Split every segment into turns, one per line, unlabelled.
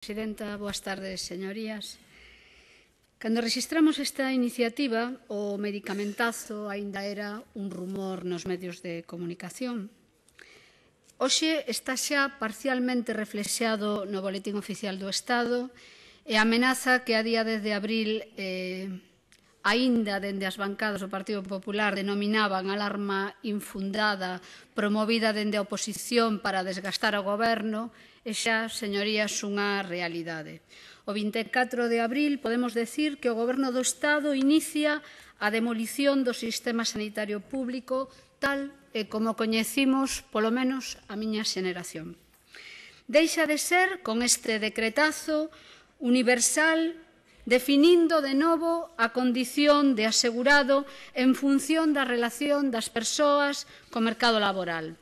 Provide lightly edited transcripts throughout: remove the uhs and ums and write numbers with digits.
Presidenta, boas tardes, señorías. Cando rexistramos esta iniciativa, o medicamentazo aínda era un rumor nos medios de comunicación. Hoxe está xa parcialmente reflexado no Boletín Oficial do Estado e a amenaza que a día 10 de abril aínda dende as bancadas do Partido Popular denominaban alarma infundada promovida dende a oposición para desgastar o Goberno e xa, señorías, unha realidade. O 24 de abril podemos decir que o Goberno do Estado inicia a demolición do sistema sanitario público tal e como coñecimos, polo menos, a miña xeneración. Deixa de ser, con este decretazo, universal, definindo de novo a condición de asegurado en función da relación das persoas co mercado laboral.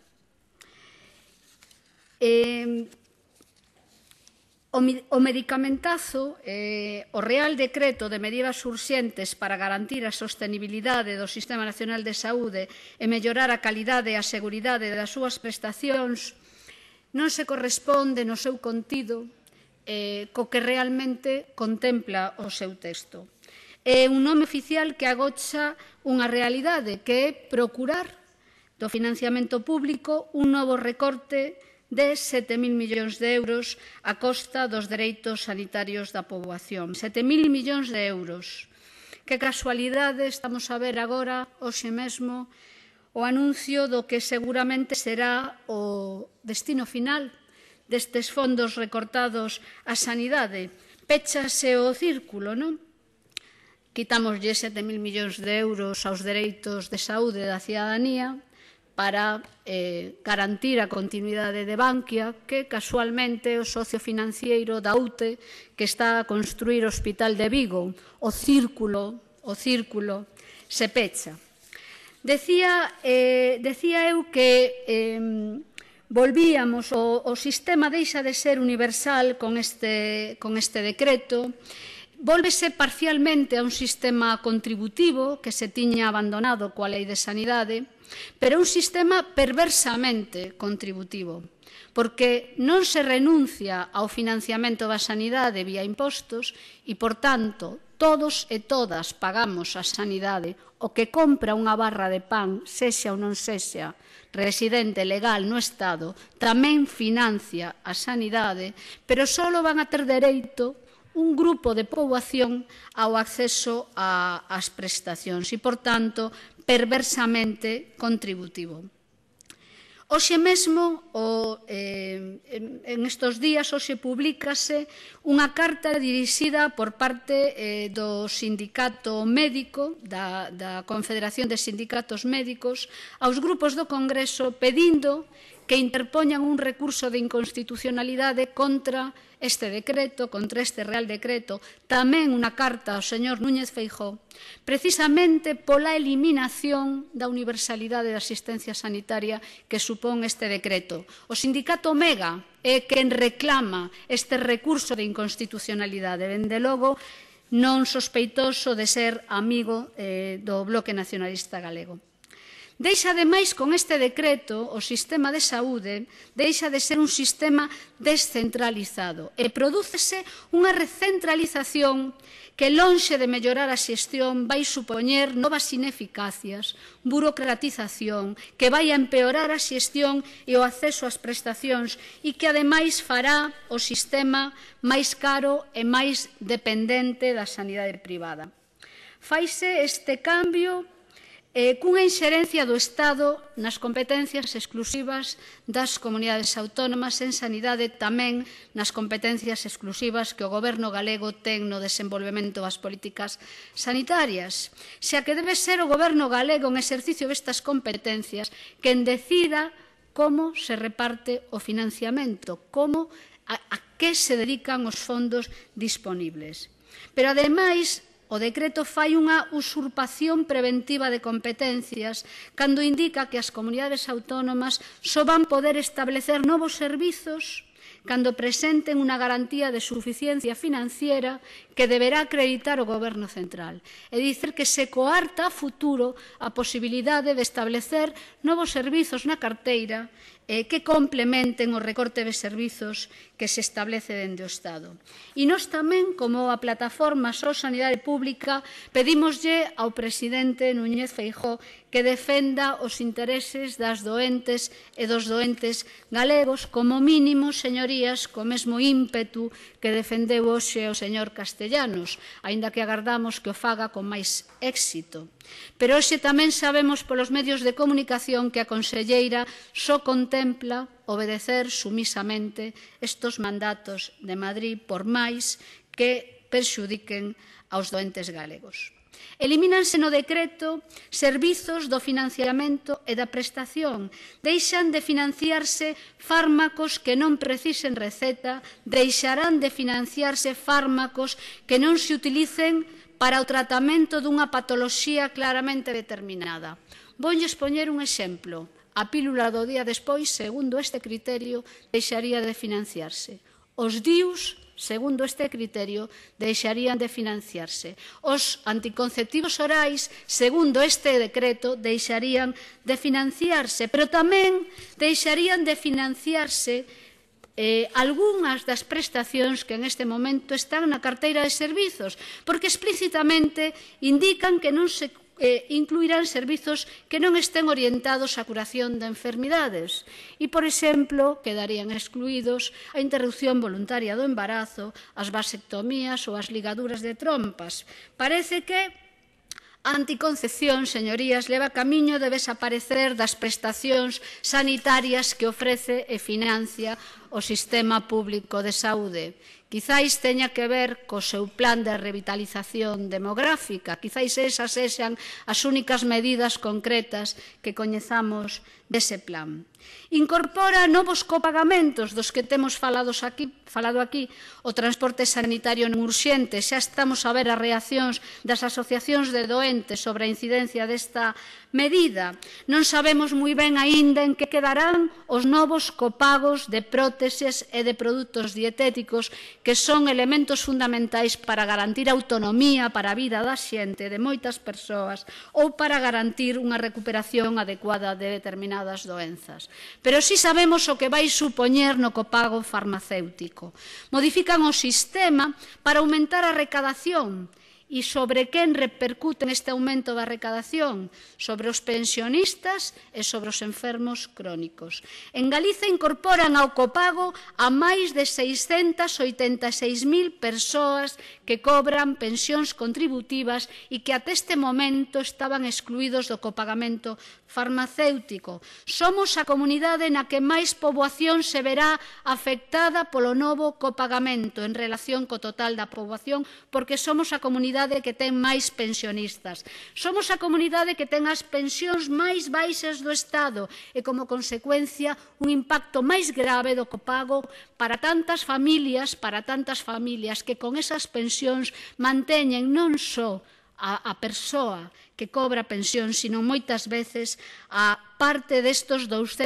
O medicamentazo, o Real Decreto de medidas urxentes para garantir a sostenibilidade do Sistema Nacional de Saúde e mellorar a calidade e a seguridade das súas prestacións, non se corresponde no seu contido co que realmente contempla o seu texto. É un nome oficial que agocha unha realidade que é procurar do financiamento público un novo recorte de 7.000 millóns de euros a costa dos dereitos sanitarios da poboación. 7.000 millóns de euros. Que casualidade estamos a ver agora, hoxe mesmo, o anuncio do que seguramente será o destino final destes fondos recortados á sanidade. Péchase o círculo, non? Quitámoslle 7.000 millóns de euros aos dereitos de saúde da cidadanía para garantir a continuidade de Bankia, que casualmente o socio financiero da UTE que está a construir o Hospital de Vigo. O círculo se pecha. Decía eu que volvíamos, o sistema deixa de ser universal con este decreto, vólvese parcialmente a un sistema contributivo que se tiña abandonado coa Lei de Sanidade, pero un sistema perversamente contributivo, porque non se renuncia ao financiamento da sanidade vía impostos e, por tanto, todos e todas pagamos a sanidade. O que compra unha barra de pan, sexa ou non sexa residente legal no Estado, tamén financia a sanidade, pero só van a ter dereito un grupo de poboación ao acceso ás prestacións e, por tanto, perversamente contributivo. Hoxe mesmo, en estes días, hoxe publícase unha carta dirixida por parte do sindicato médico, da Confederación de Sindicatos Médicos, aos grupos do Congreso pedindo que interpoñan un recurso de inconstitucionalidade contra este decreto, contra este Real Decreto, tamén unha carta ao señor Núñez Feijóo, precisamente pola eliminación da universalidade da asistencia sanitaria que supón este decreto. O sindicato Mega é quen reclama este recurso de inconstitucionalidade, dende logo non sospeitoso de ser amigo do Bloque Nacionalista Galego. Deixa, ademais, con este decreto, o sistema de saúde deixa de ser un sistema descentralizado e prodúcese unha recentralización que, lonxe de mellorar a xestión, vai supoñer novas ineficacias, burocratización, que vai a empeorar a xestión e o acceso ás prestacións e que, ademais, fará o sistema máis caro e máis dependente da sanidade privada. Faise este cambio cunha inxerencia do Estado nas competencias exclusivas das comunidades autónomas en sanidade, tamén nas competencias exclusivas que o Goberno galego ten no desenvolvemento das políticas sanitarias, xa que debe ser o Goberno galego en exercicio destas competencias quen decida como se reparte o financiamento, a que se dedican os fondos disponibles. Pero, ademais, o decreto fai unha usurpación preventiva de competencias cando indica que as comunidades autónomas só van poder establecer novos servizos cando presenten unha garantía de suficiencia financiera que deberá acreditar o Goberno central. É dicir, que se coarta a futuro a posibilidade de establecer novos servizos na carteira que complementen o recorte de servizos que se establece dende o Estado. E nós tamén, como a plataforma Só Sanidade Pública, pedímoslle ao presidente Núñez Feijóo que defenda os intereses das doentes e dos doentes galegos, como mínimo, señorías, co mesmo ímpetu que defendeu hoxe o señor Castellanos, aínda que agardamos que o faga con máis éxito. Pero hoxe tamén sabemos polos medios de comunicación que a conselleira só contempla obedecer sumisamente estes mandatos de Madrid por máis que perxudiquen aos doentes galegos. Elimínanse no decreto servizos do financiamento e da prestación. Deixan de financiarse fármacos que non precisen receta, deixarán de financiarse fármacos que non se utilicen para o tratamento dunha patoloxía claramente determinada. Voulles poñer un exemplo. A pílula do día despois, segundo este criterio, deixaría de financiarse. Os DIUs, segundo este criterio, deixarían de financiarse. Os anticonceptivos orais, segundo este decreto, deixarían de financiarse, pero tamén deixarían de financiarse algunhas das prestacións que en este momento están na carteira de servizos, porque explícitamente indican que non se incluirán servizos que non estén orientados á curación de enfermidades e, por exemplo, quedarían excluídos a interrupción voluntaria do embarazo, as vasectomías ou as ligaduras de trompas. Parece que a anticoncepción, señorías, leva camiño de desaparecer das prestacións sanitarias que ofrece e financia o sistema público de saúde. Quizáis teña que ver co seu plan de revitalización demográfica, quizáis esas sexan as únicas medidas concretas que coñezamos dese plan. Incorpora novos copagamentos dos que temos falado aquí, o transporte sanitario non urxente. Xa estamos a ver as reaccións das asociacións de doentes sobre a incidencia desta medida. Non sabemos moi ben aínda en que quedarán os novos copagos de próteses e de produtos dietéticos que son elementos fundamentais para garantir a autonomía para a vida da xente, de moitas persoas, ou para garantir unha recuperación adecuada de determinadas doenzas. Pero si sabemos o que vai supoñer no copago farmacéutico. Modifican o sistema para aumentar a recadación. E sobre quen repercute este aumento da recadación? Sobre os pensionistas e sobre os enfermos crónicos. En Galiza incorporan ao copago a máis de 686.000 persoas que cobran pensións contributivas e que até este momento estaban excluídos do copagamento farmacéutico. Somos a comunidade na que máis poboación se verá afectada polo novo copagamento en relación co total da poboación, porque somos a comunidade que ten máis pensionistas. Somos a comunidade que ten as pensións máis baixas do Estado e, como consecuencia, un impacto máis grave do copago para tantas familias que con esas pensións manteñen non só a persoa que cobra pensión, sino moitas veces a parte destos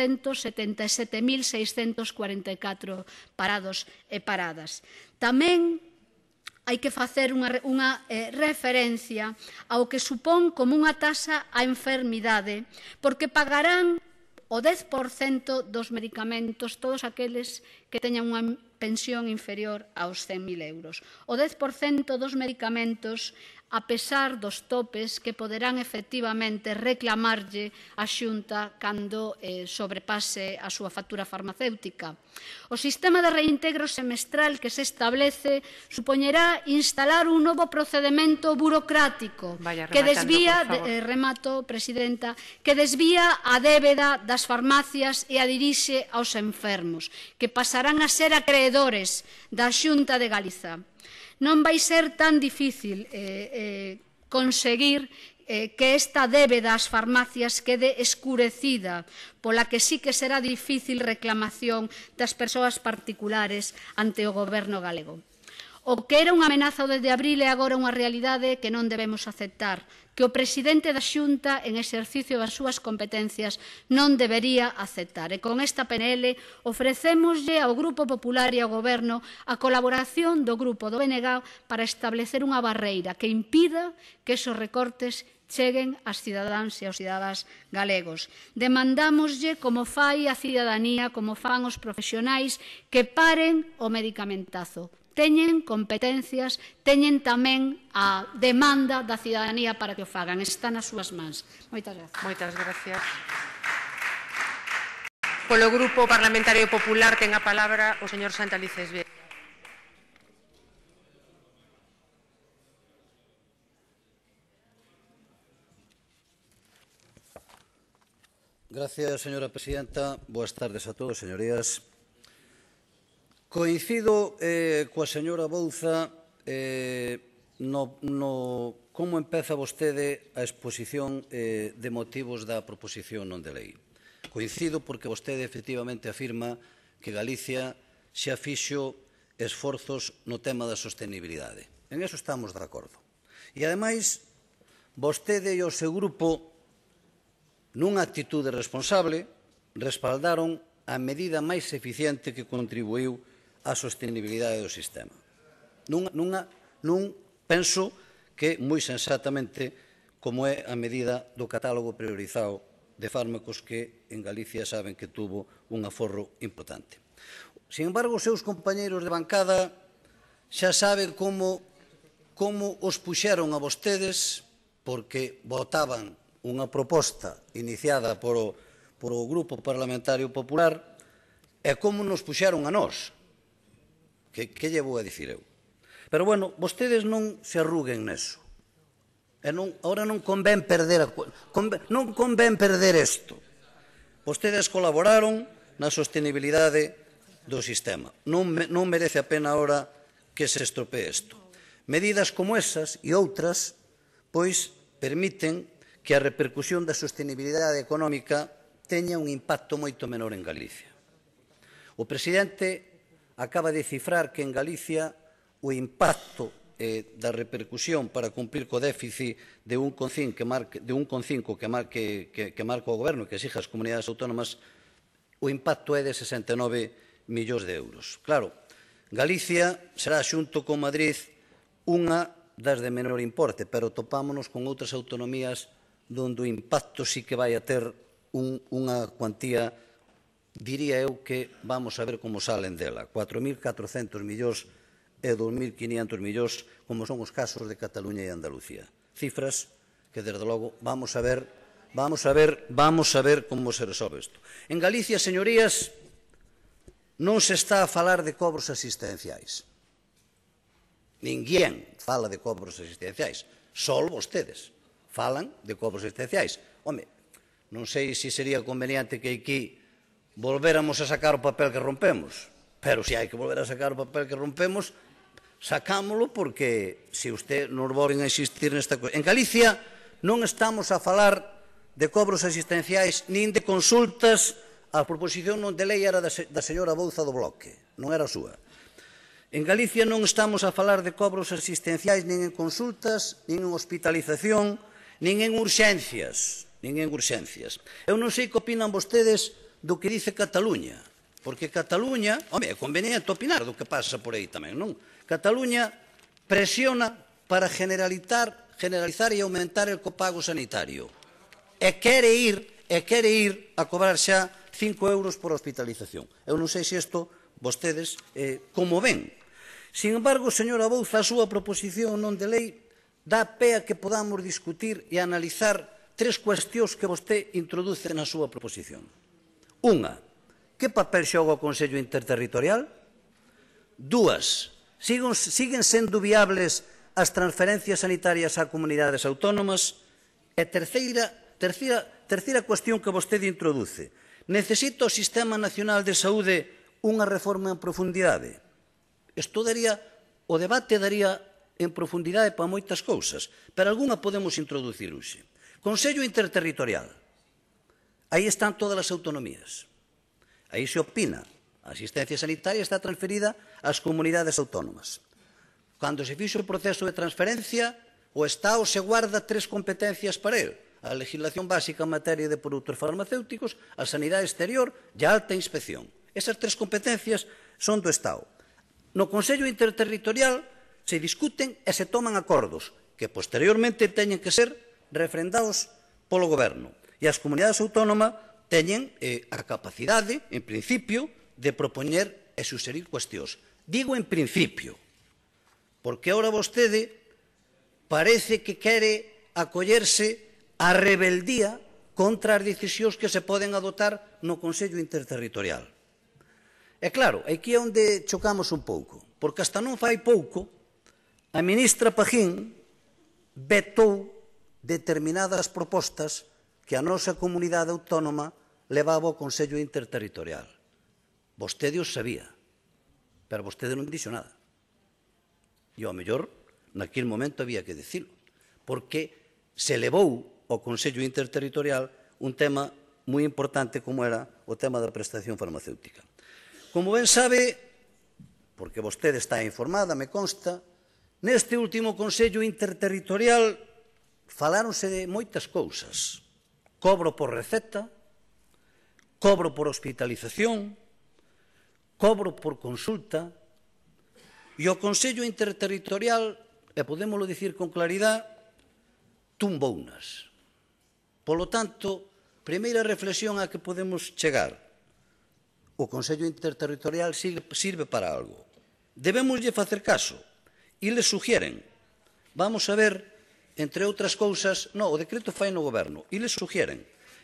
277.644 parados e paradas. Tamén hai que facer unha referencia ao que supón como unha taxa á enfermidade, porque pagarán o 10% dos medicamentos todos aqueles que teñan unha pensión inferior aos 100.000 euros. O 10% dos medicamentos, a pesar dos topes que poderán efectivamente reclamarlle a Xunta cando sobrepase a súa factura farmacéutica. O sistema de reintegro semestral que se establece supoñerá instalar un novo procedemento burocrático que desvía, remato, Presidenta, que desvía a débeda das farmacias e a dirixe aos enfermos, que pasarán a ser acreedores da Xunta de Galiza. Non vai ser tan difícil conseguir que esta débeda ás farmacias quede escurecida, pola que sí que será difícil reclamación das persoas particulares ante o Goberno galego. O que era unha amenaza desde abril é agora unha realidade que non debemos aceptar, que o presidente da Xunta, en exercicio das súas competencias, non debería aceptar. E con esta PNL ofrecémoslle ao Grupo Popular e ao Goberno a colaboración do Grupo do BNG para establecer unha barreira que impida que esos recortes cheguen ás cidadáns e aos cidadáns galegos. Demandámoslle, como fai a cidadanía, como fan os profesionais, que paren o medicamentazo. Teñen competencias, teñen tamén a demanda da cidadanía para que o fagan. Está nas súas mans. Moitas gracias.
Moitas gracias. Polo Grupo Parlamentario Popular ten a palabra o señor Santalices Vieira.
Gracias, señora presidenta. Boas tardes a todos, señorías. Coincido coa señora Bouza como empeza vostede a exposición de motivos da proposición non de lei. Coincido porque vostede efectivamente afirma que Galicia xa fixo esforzos no tema da sostenibilidade. En eso estamos de acordo. E, ademais, vostede e o seu grupo, nunha actitude responsable, respaldaron a medida máis eficiente que contribuiu á sostenibilidade do sistema. Penso que moi sensatamente como é a medida do catálogo priorizado de fármacos que en Galicia saben que tuvo un aforro importante. Sin embargo, os seus compañeiros de bancada xa saben como os puxeron a vostedes porque votaban unha proposta iniciada por o Grupo Parlamentario Popular e como nos puxeron a nós. Que lle vou a dicir eu? Pero, bueno, vostedes non se arruguen neso. Ahora non convén perder isto. Vostedes colaboraron na sostenibilidade do sistema. Non merece a pena ahora que se estropee isto. Medidas como esas e outras, pois, permiten que a repercusión da sostenibilidade económica teña un impacto moito menor en Galicia. O presidente acaba de cifrar que en Galicia o impacto da repercusión para cumprir co déficit de 1,5 que marca o Goberno e que exige as comunidades autónomas, o impacto é de 69 millóns de euros. Claro, Galicia será xunto con Madrid unha das de menor importe, pero topámonos con outras autonomías onde o impacto sí que vai a ter unha cuantía, diría eu que vamos a ver como salen dela, 4.400 millóns e 2.500 millóns, como son os casos de Cataluña e Andalucía. Cifras que, desde logo, vamos a ver como se resolve isto. En Galicia, señorías, non se está a falar de cobros asistenciais. Ninguén fala de cobros asistenciais, só vostedes falan de cobros asistenciais. Home, non sei se sería conveniente que aquí volvéramos a sacar o papel que rompemos, pero se hai que volver a sacar o papel que rompemos, sacámolo porque se usted nos volven a insistir nesta cosa. En Galicia non estamos a falar de cobros asistenciais nin de consultas. A proposición non de lei era da señora Bouza do Bloque, non era a súa. En Galicia non estamos a falar de cobros asistenciais nin en consultas, nin en hospitalización, nin en urxencias. Eu non sei que opinan vostedes do que dice Cataluña, porque Cataluña, home, é conveniente opinar do que pasa por aí tamén, non? Cataluña presiona para generalizar e aumentar o copago sanitario e quere ir a cobrar xa 5 euros por hospitalización. Eu non sei se isto vostedes como ven. Sin embargo, señora Bouza, a súa proposición non de lei dá pé a que podamos discutir e analizar tres cuestións que vostede introduce na súa proposición. Unha, que papel xoga o Consello Interterritorial? Dúas, siguen sendo viables as transferencias sanitarias a comunidades autónomas? E terceira cuestión que vostede introduce. Necesita o Sistema Nacional de Saúde unha reforma en profundidade? O debate daría en profundidade para moitas cousas, pero algunha podemos introducir hoxe. Consello Interterritorial. Aí están todas as autonomías. Aí se opina. A asistencia sanitaria está transferida ás comunidades autónomas. Cando se fixo o proceso de transferencia, o Estado se guarda tres competencias para el: a legislación básica en materia de produtos farmacéuticos, a sanidade exterior e a alta inspección. Esas tres competencias son do Estado. No Consello Interterritorial se discuten e se toman acordos que posteriormente teñen que ser refrendados polo Goberno. E as comunidades autónomas teñen a capacidade, en principio, de propoñer e suxerir cuestións. Digo en principio, porque ahora vostede parece que quere acollerse á rebeldía contra as decisións que se poden adoptar no Consello Interterritorial. E claro, aquí é onde chocamos un pouco, porque hasta non fai pouco a ministra Pajín vetou determinadas propostas que a nosa comunidade autónoma levaba ao Consello Interterritorial. Vostede os sabía, pero vostede non dixo nada. E ao mellor, naquele momento había que dicilo, porque se levou ao Consello Interterritorial un tema moi importante como era o tema da prestación farmacéutica. Como ben sabe, porque vostede está informada, me consta, neste último Consello Interterritorial faláronse de moitas cousas. Cobro por receta, cobro por hospitalización, cobro por consulta, e o Consello Interterritorial, e podémoslo dicir con claridade, tumbounas. Polo tanto, primeira reflexión a que podemos chegar, o Consello Interterritorial sirve para algo. Debémoslle facer caso, e les sugieren, vamos a ver, entre outras cousas, no, o decreto fai no Goberno, e les sugieren,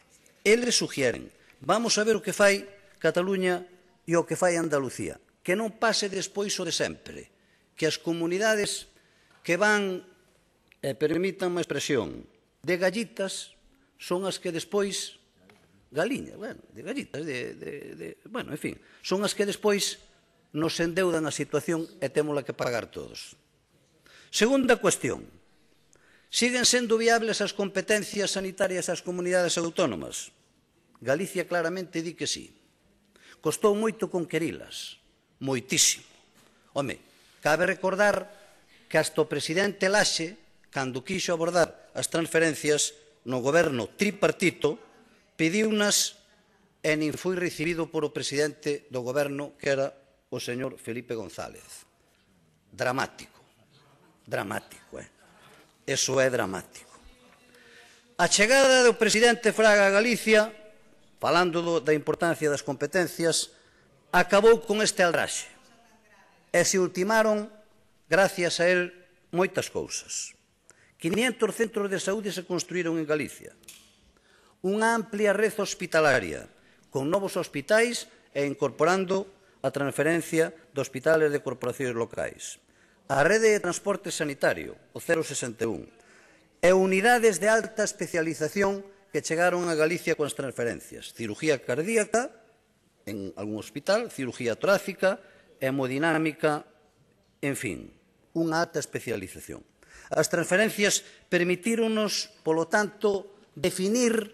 vamos a ver o que fai Cataluña e o que fai Andalucía, que non pase despois o de sempre, que as comunidades que van, permítanme a expresión, de gallitas, son as que despois, galiñas, bueno, de gallitas, bueno, en fin, son as que despois nos endeudan a situación e témola que pagar todos. Segunda cuestión, siguen sendo viables as competencias sanitarias ás comunidades autónomas? Galicia claramente di que sí. Costou moito conquerilas, moitísimo. Home, cabe recordar que hasta o presidente Laxe, cando quixo abordar as transferencias no goberno tripartito, pediunas e nin foi recibido por o presidente do goberno, que era o señor Felipe González. Dramático. Dramático, Eso é dramático. A chegada do presidente Fraga a Galicia, falando da importancia das competencias, acabou con este aldraxe. E se ultimaron, gracias a él, moitas cousas. 500 centros de saúde se construíron en Galicia. Unha amplia rede hospitalaria, con novos hospitais e incorporando a transferencia de hospitales de corporacións locais. A rede de transporte sanitario, o 061, e unidades de alta especialización que chegaron a Galicia coas transferencias. Cirugía cardíaca, en algún hospital, cirugía torácica, hemodinámica, en fin, unha alta especialización. As transferencias permitíronos, polo tanto, definir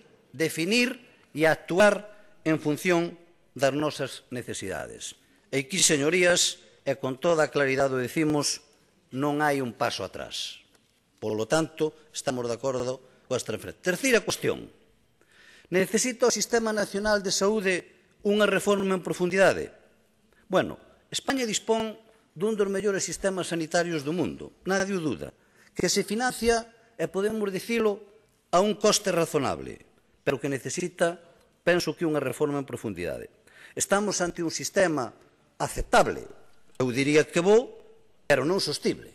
e actuar en función das nosas necesidades. E aquí, señorías, e con toda a claridade o decimos, non hai un paso atrás. Polo tanto, estamos de acordo coas transferencias. Terceira cuestión. Necesita o Sistema Nacional de Saúde unha reforma en profundidade? Bueno, España dispón dun dos mellores sistemas sanitarios do mundo, nadie o duda, que se financia, e podemos dicilo, a un coste razonable, pero que necesita, penso que, unha reforma en profundidade. Estamos ante un sistema aceptable, eu diría que bo, pero non sostible.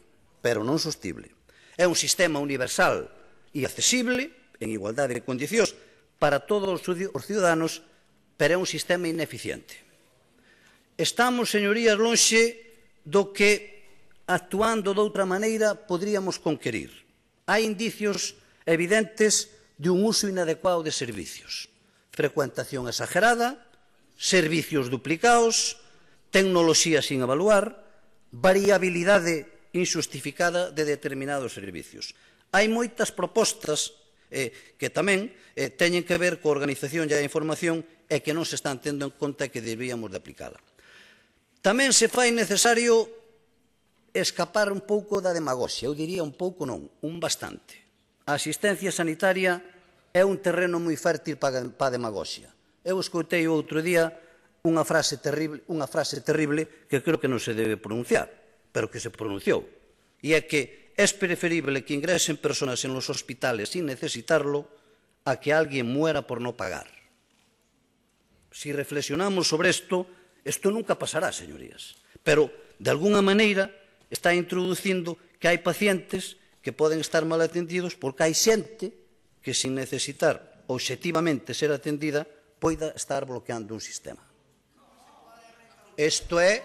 É un sistema universal e accesible, en igualdade de condicións, para todos os ciudadanos, pero é un sistema ineficiente. Estamos, señorías, lonxe do que, actuando de outra maneira, poderíamos conquerir. Hai indicios evidentes de un uso inadecuado de servicios. Frecuentación exagerada, servicios duplicados, tecnoloxía sin evaluar, variabilidade injustificada de determinados servicios. Hai moitas propostas que tamén teñen que ver coa organización e a información e que non se están tendo en conta e que deberíamos de aplicala. Tamén se fai necesario escapar un pouco da demagoxia, eu diría un pouco non, un bastante. A asistencia sanitaria é un terreno moi fértil para a demagoxia. Eu escoitei outro día unha frase terrible que creo que non se debe pronunciar, pero que se pronunciou, e é que es preferible que ingresen personas en los hospitales sin necesitarlo a que alguien muera por no pagar. Si reflexionamos sobre esto, esto nunca pasará, señorías. Pero, de alguna maneira, está introducindo que hai pacientes que poden estar mal atendidos porque hai xente que, sin necesitar obxectivamente ser atendida, poida estar bloqueando un sistema. Isto é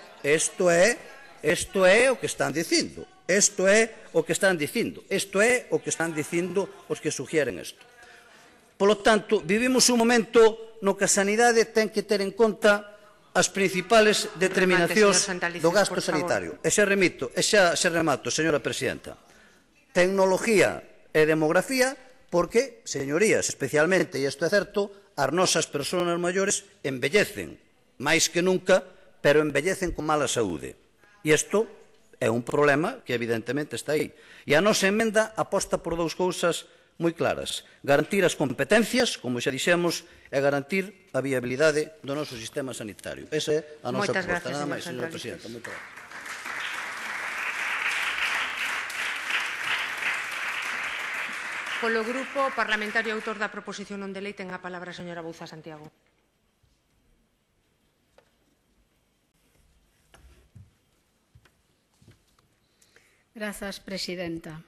o que están dicindo. Isto é o que están dicindo. Isto é o que están dicindo os que sugieren isto. Polo tanto, vivimos un momento no que a sanidade ten que ter en conta as principais determinacións do gasto sanitario. E xa remato, señora presidenta. Tecnología e demografía, porque, señorías, especialmente, e isto é certo, as nosas persoas maiores envellecen, máis que nunca, pero envellecen con mala saúde. E isto é un problema que evidentemente está aí. E a nosa emenda aposta por dous cousas moi claras. Garantir as competencias, como xa dixemos, e garantir a viabilidade do noso sistema sanitario. Esa é a nosa proposta. Nada máis, señora presidenta. Moitas gracias.
Polo Grupo Parlamentario autor da proposición non de lei ten a palabra a señora Bouza Santiago.
Grazas, presidenta.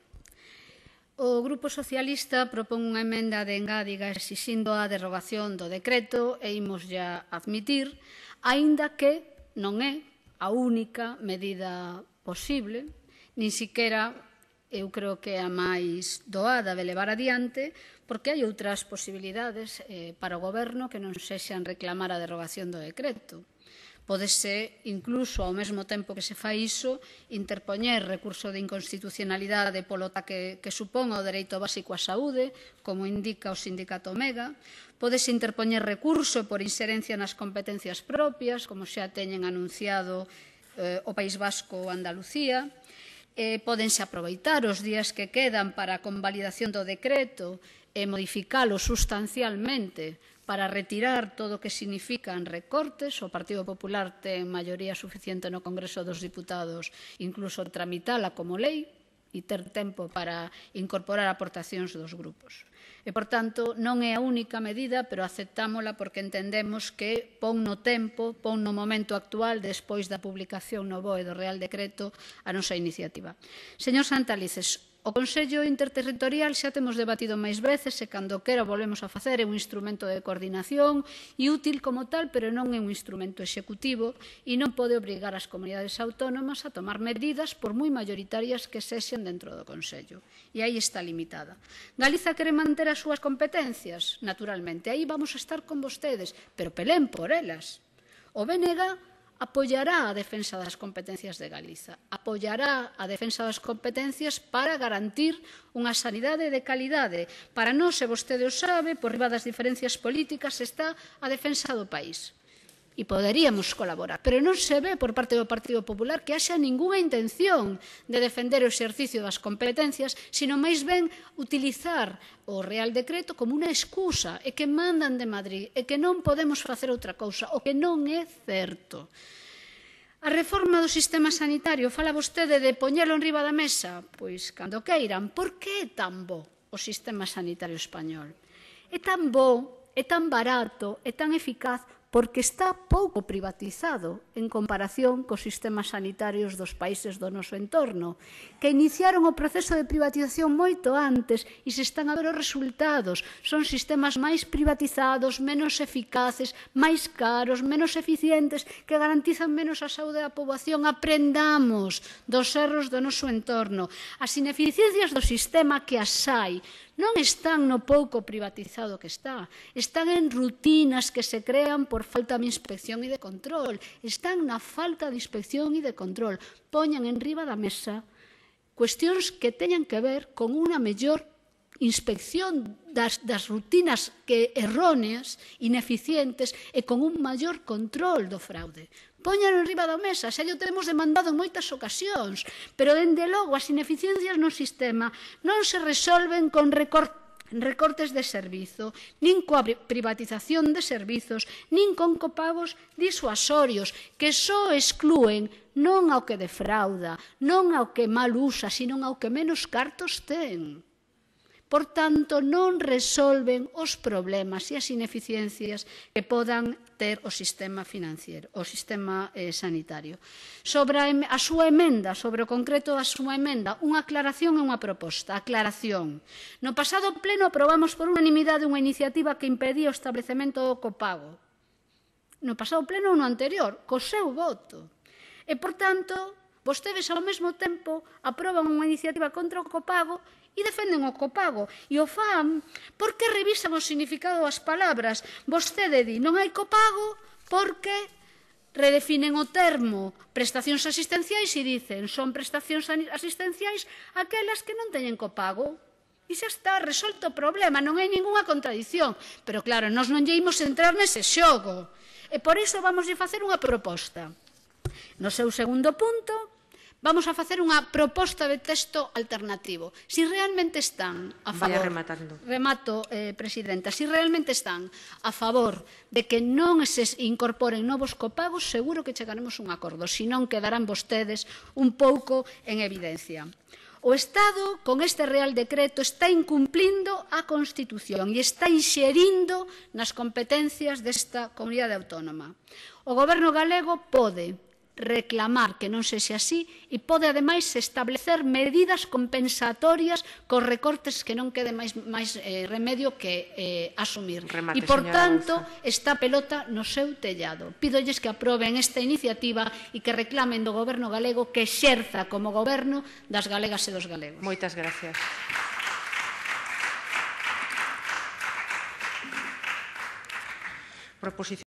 O Grupo Socialista propón unha emenda de engádiga exixindo a derrogación do decreto e imos ya admitir, aínda que non é a única medida posible, nin siquiera eu creo que é a máis doada de levar adiante, porque hai outras posibilidades para o Goberno que non sexan reclamar a derrogación do decreto. Pódese, incluso, ao mesmo tempo que se fai iso, interpoñer recurso de inconstitucionalidade polo que supón o dereito básico á saúde, como indica o sindicato Omega. Pódese interpoñer recurso por inserencia nas competencias propias, como xa teñen anunciado o País Vasco ou Andalucía. Pódense aproveitar os días que quedan para a convalidación do decreto e modificalo sustancialmente para retirar todo o que significan recortes. O Partido Popular ten maioría suficiente no Congreso dos Diputados, incluso tramitala como lei e ter tempo para incorporar aportacións dos grupos. E, por tanto, non é a única medida, pero aceptámola porque entendemos que pon no tempo, pon no momento actual, despois da publicación no BOE do Real Decreto, a nosa iniciativa. Señor Santalices, o Consello Interterritorial xa temos debatido máis veces e cando quera volvemos a facer, é un instrumento de coordinación e útil como tal, pero non é un instrumento executivo e non pode obrigar as comunidades autónomas a tomar medidas por moi maioritarias que sexen dentro do Consello. E aí está limitada. Galiza quere manter as súas competencias? Naturalmente, aí vamos a estar con vostedes, pero pelén por elas. O BNG apoiará a defensa das competencias de Galiza, apoiará a defensa das competencias para garantir unha sanidade de calidade. Para nós, se vostede o sabe, por riba das diferencias políticas está a defensa do país. E poderíamos colaborar, pero non se ve por parte do Partido Popular que haxa ningunha intención de defender o exercicio das competencias, sino máis ben utilizar o Real Decreto como unha excusa, e que mandan de Madrid, e que non podemos facer outra cousa, o que non é certo. A reforma do sistema sanitario, fala vostede de poñelo en riba da mesa? Pois, cando queiran. Por que é tan bo o sistema sanitario español? É tan bo, é tan barato, é tan eficaz porque está pouco privatizado en comparación cos sistemas sanitarios dos países do noso entorno, que iniciaron o proceso de privatización moito antes e se están a ver os resultados. Son sistemas máis privatizados, menos eficaces, máis caros, menos eficientes, que garantizan menos a saúde da poboación. Aprendamos dos erros do noso entorno. As ineficiencias do sistema que as hai non están no pouco privatizado que está, están en rutinas que se crean por falta de inspección e de control, están na falta de inspección e de control. Poñan en riba da mesa cuestións que teñan que ver con unha mellor inspección das rutinas erróneas, ineficientes e con un maior control do fraude. Póñano en riba da mesa, xa o temos demandado en moitas ocasións, pero, dende logo, as ineficiencias no sistema non se resolven con recortes de servizo, nin coa privatización de servizos, nin con copagos disuasorios, que só exclúen non ao que defrauda, non ao que mal usa, sino ao que menos cartos ten. Por tanto, non resolven os problemas e as ineficiencias que podan ter o sistema financiero, o sistema sanitario. Sobre a súa emenda, sobre o concreto da súa emenda, unha aclaración e unha proposta. Aclaración. No pasado pleno aprobamos por unanimidade unha iniciativa que impedía o establecemento do copago. No pasado pleno ou no anterior, co seu voto. E, por tanto, vostedes ao mesmo tempo aproban unha iniciativa contra o copago e defenden o copago. E o fan porque revisan o significado das palabras. Vostede di, non hai copago porque redefinen o termo prestacións asistenciais e dicen son prestacións asistenciais aquelas que non teñen copago. E xa está resolto o problema, non hai ningunha contradición. Pero claro, nós non lle imos entrar nese xogo. E por iso vamos a facer unha proposta. No seu segundo punto, vamos a facer unha proposta de texto alternativo. Si realmente están a favor...
Vaya rematando.
Remato, Presidenta. Si realmente están a favor de que non se incorporen novos copagos, seguro que chegaremos a un acordo. Si non, quedarán vostedes un pouco en evidencia. O Estado, con este Real Decreto, está incumplindo a Constitución e está inxerindo nas competencias desta comunidade autónoma. O Goberno galego pode reclamar que non sexa así e pode, ademais, establecer medidas compensatorias cos recortes que non quede máis remedio que asumir.
Remate,
E, por tanto,
Alonso.
está a pelota no seu tellado. Pídolles que aproben esta iniciativa e que reclamen do Goberno galego que exerza como Goberno das galegas e dos galegos.
Moitas gracias. Proposición